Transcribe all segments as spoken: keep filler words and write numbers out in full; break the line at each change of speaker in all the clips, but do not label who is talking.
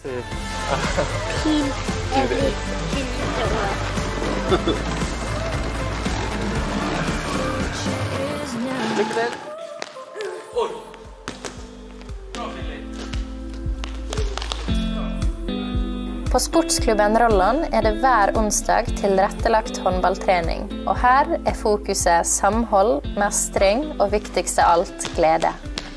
Pil er lik pinneord.
Lykke til!
På sportsklubben Rollon er det hver onsdag tilrettelagt håndballtrening, og her er fokuset samhold, mestring og viktigst av alt glede.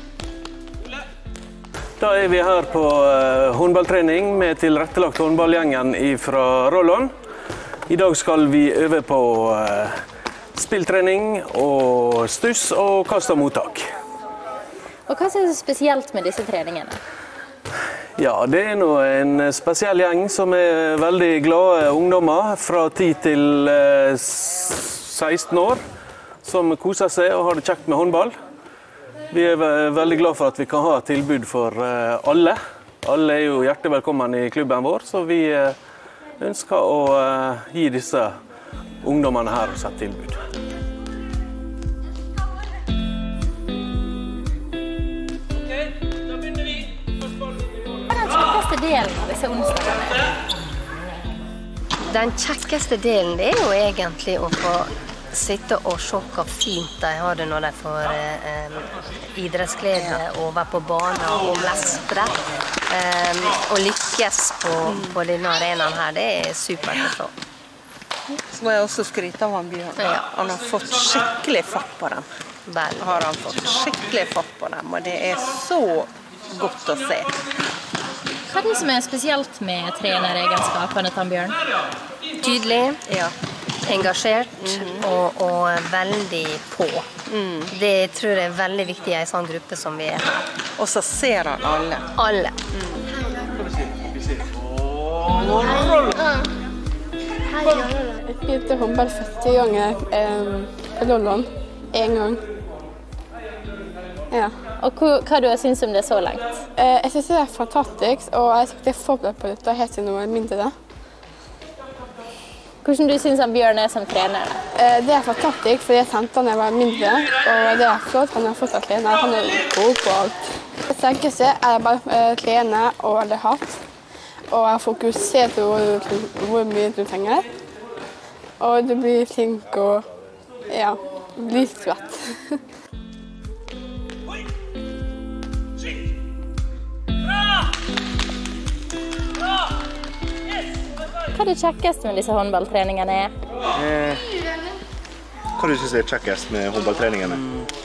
Da er vi her på håndballtrening med tilrettelagt håndballgjengen fra Rollon. I dag skal vi øve på spilltrening og stuss og kast og mottak.
Og hva er det spesielt med disse treningene?
Ja, det er nå en spesiell gjeng som er veldig glade ungdommer fra ti til seksten år, som koser seg og har det kjekt med håndball. Vi er veldig glad for at vi kan ha tilbud for alle. Alle er jo hjertelig velkommen i klubben vår, så vi ønsker å gi disse ungdommene her et tilbud.
Delen av disse onsdagene?
Den kjekkeste delen det er jo egentlig å få sitte og se hvor fint de har det når de får eh, idrettsglede og være på banen og mestre. Eh, og lykkes på, på denne arenaen her, det er supert å se.
Så må jeg også skryte av han Bjørn.
Ja.
Han har fått skikkelig fatt på dem.
Vel.
Har han fått skikkelig fatt på dem, og det er så godt å se.
Hva er det som er spesielt med treneregenskapene til Bjørn?
Tydelig, ja. Engasjert mm. og, og veldig på. Mm. Det tror jeg er veldig viktig i en sånn gruppe som vi er her.
Og så ser han alle.
Alle.
Mm. Jeg spilte håndball førti ganger eh, på Rollon. En gang. Ja.
Og hva du synes om det så langt?
Eh, jeg synes det er fantastisk, og jeg synes det er forberedt på dette helt til noe mindre.
Hvordan du synes han Bjørn er som trener?
Eh, det er fantastisk, for jeg kjente han da jeg var mindre, og det er flott. Han er fortsatt trener, han er god på alt. Det sterkeste er bare å trene og veldig hardt, og fokusere på hvor, hvor mye du trenger. Og du blir flink og ja, blir svett.
Hva er det kjekkeste med disse håndballtreningene er?
Eh, hva du synes er kjekkest med håndballtreningene?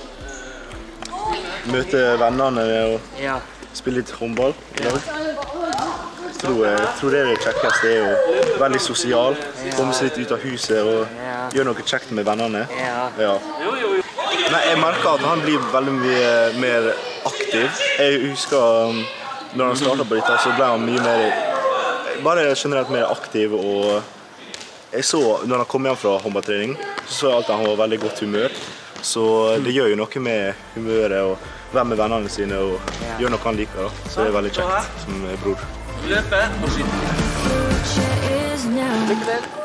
Møte vennene og ja. Spille litt håndball i dag. Jeg tror, jeg tror det er det kjekkeste, det er jo veldig sosial, komme seg litt ut av huset og ja. Gjøre noe kjekt med vennene. Ja. Ja. Nei, jeg merker at han blir veldig mye mer aktiv. Jeg husker når han startet på dette, så ble han mye mer bare generelt mer aktiv, og jeg så, når han kom hjem fra håndballtrening, så så jeg alltid at han var veldig godt humør. Så det gjør jo noe med humøret og være med vennene sine og ja. Gjøre noe han liker. Da. Så det er veldig kjekt som bror.
Løpe og skyte. Lykke til!